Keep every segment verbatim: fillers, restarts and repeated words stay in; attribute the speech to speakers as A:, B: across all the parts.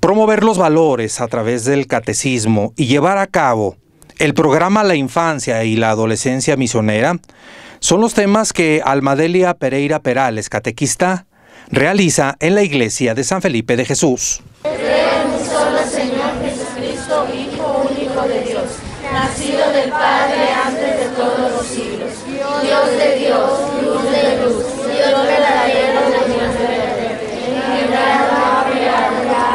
A: Promover los valores a través del catecismo y llevar a cabo el programa La Infancia y la Adolescencia Misionera son los temas que Almadelia Pereira Perales, catequista, realiza en la iglesia de San Felipe de Jesús.
B: Creo en un solo Señor Jesucristo, Hijo único de Dios, nacido del Padre antes de todos los siglos, Dios de Dios, luz de luz, Dios verdadero de Dios verdadero, engendrado, creado,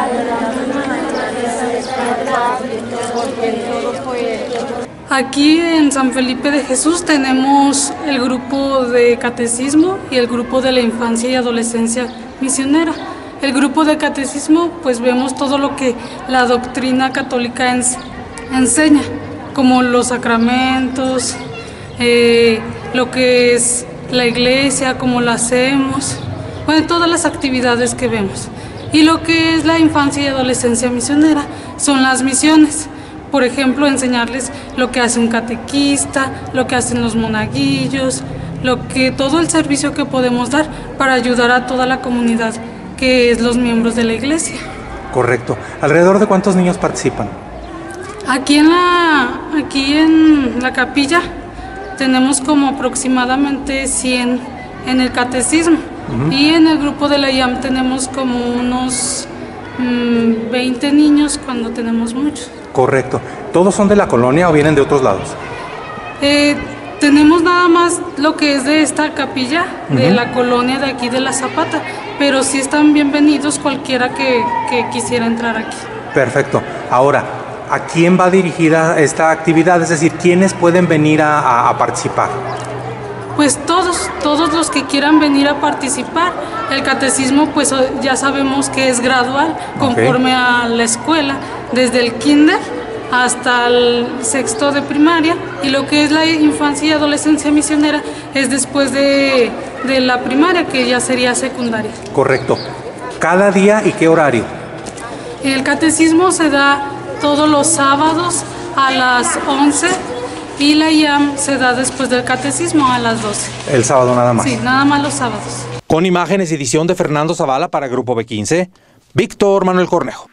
C: Aquí en San Felipe de Jesús tenemos el grupo de catecismo y el grupo de la infancia y adolescencia misionera. El grupo de catecismo, pues vemos todo lo que la doctrina católica ens enseña, como los sacramentos, eh, lo que es la iglesia, cómo la hacemos, bueno, todas las actividades que vemos. Y lo que es la infancia y adolescencia misionera son las misiones. Por ejemplo, enseñarles lo que hace un catequista, lo que hacen los monaguillos, lo que, todo el servicio que podemos dar para ayudar a toda la comunidad que es los miembros de la iglesia.
A: Correcto. ¿Alrededor de cuántos niños participan?
C: Aquí en la, aquí en la capilla tenemos como aproximadamente cien en el catecismo. Uh-huh. Y en el grupo de la I A M tenemos como unos mmm, veinte niños cuando tenemos muchos.
A: Correcto. ¿Todos son de la colonia o vienen de otros lados?
C: Eh, tenemos nada más lo que es de esta capilla, uh-huh, de la colonia de aquí de La Zapata, pero sí están bienvenidos cualquiera que, que quisiera entrar aquí.
A: Perfecto. Ahora, ¿a quién va dirigida esta actividad? Es decir, ¿quiénes pueden venir a, a, a participar?
C: Pues todos, todos los que quieran venir a participar. El catecismo pues ya sabemos que es gradual, conforme okay. a la escuela, desde el kinder hasta el sexto de primaria, y lo que es la infancia y adolescencia misionera es después de, de la primaria, que ya sería secundaria.
A: Correcto. ¿Cada día y qué horario?
C: El catecismo se da todos los sábados a las once. Y la I A M se da después del catecismo a las doce.
A: ¿El sábado nada más?
C: Sí, nada más los sábados.
A: Con imágenes y edición de Fernando Zavala para Grupo B quince, Víctor Manuel Cornejo.